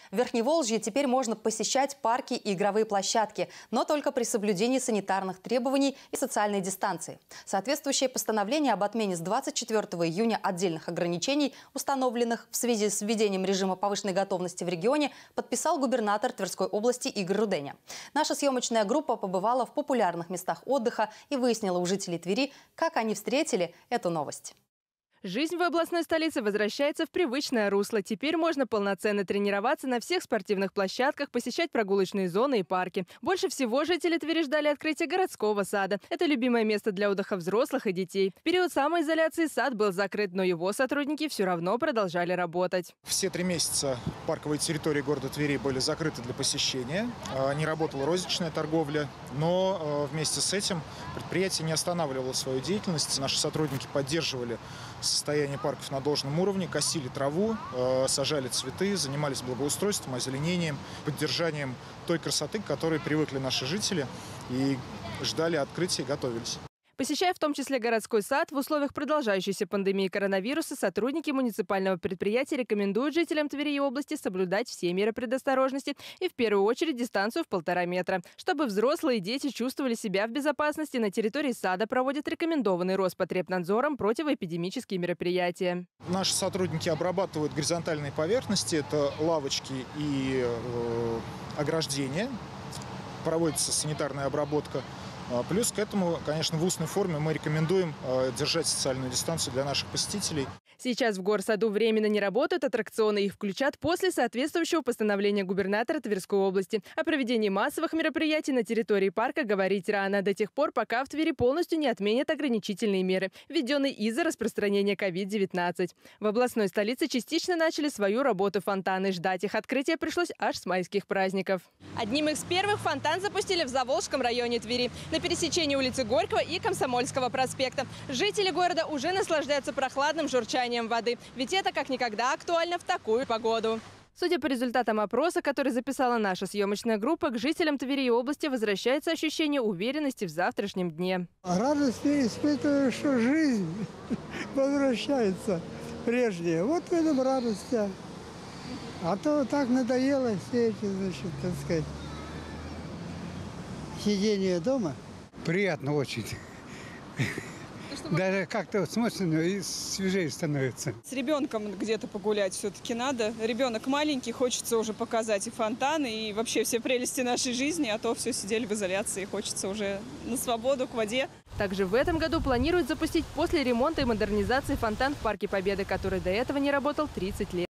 В Верхневолжье теперь можно посещать парки и игровые площадки, но только при соблюдении санитарных требований и социальной дистанции. Соответствующее постановление об отмене с 24 июня отдельных ограничений, установленных в связи с введением режима повышенной готовности в регионе, подписал губернатор Тверской области Игорь Руденя. Наша съемочная группа побывала в популярных местах отдыха и выяснила у жителей Твери, как они встретили эту новость. Жизнь в областной столице возвращается в привычное русло. Теперь можно полноценно тренироваться на всех спортивных площадках, посещать прогулочные зоны и парки. Больше всего жители Твери ждали открытия городского сада. Это любимое место для отдыха взрослых и детей. В период самоизоляции сад был закрыт, но его сотрудники все равно продолжали работать. Все 3 месяца парковые территории города Твери были закрыты для посещения. Не работала розничная торговля, но вместе с этим предприятие не останавливало свою деятельность. Наши сотрудники поддерживали состояние парков на должном уровне, косили траву, сажали цветы, занимались благоустройством, озеленением, поддержанием той красоты, к которой привыкли наши жители и ждали открытия и готовились. Посещая в том числе городской сад, в условиях продолжающейся пандемии коронавируса сотрудники муниципального предприятия рекомендуют жителям Твери и области соблюдать все меры предосторожности и в первую очередь дистанцию в 1,5 метра. Чтобы взрослые и дети чувствовали себя в безопасности, на территории сада проводят рекомендованные Роспотребнадзором противоэпидемические мероприятия. Наши сотрудники обрабатывают горизонтальные поверхности, это лавочки и ограждения. Проводится санитарная обработка. Плюс к этому, конечно, в устной форме мы рекомендуем держать социальную дистанцию для наших посетителей. Сейчас в горсаду временно не работают аттракционы, их включат после соответствующего постановления губернатора Тверской области. О проведении массовых мероприятий на территории парка говорить рано, до тех пор, пока в Твери полностью не отменят ограничительные меры, введенные из-за распространения COVID-19. В областной столице частично начали свою работу фонтаны. Ждать их открытия пришлось аж с майских праздников. Одним из первых фонтан запустили в Заволжском районе Твери, на пересечении улицы Горького и Комсомольского проспекта. Жители города уже наслаждаются прохладным журчанием воды, ведь это как никогда актуально в такую погоду. Судя по результатам опроса, который записала наша съемочная группа, к жителям Твери и области возвращается ощущение уверенности в завтрашнем дне. Радость испытываю, что жизнь возвращается прежняя. Вот в этом радость. А то так надоело все эти, значит, так сказать, сидение дома. Приятно очень. Даже как-то смотришь, и свежее становится. С ребенком где-то погулять все-таки надо. Ребенок маленький, хочется уже показать и фонтаны, и вообще все прелести нашей жизни, а то все сидели в изоляции, хочется уже на свободу, к воде. Также в этом году планируют запустить после ремонта и модернизации фонтан в Парке Победы, который до этого не работал 30 лет.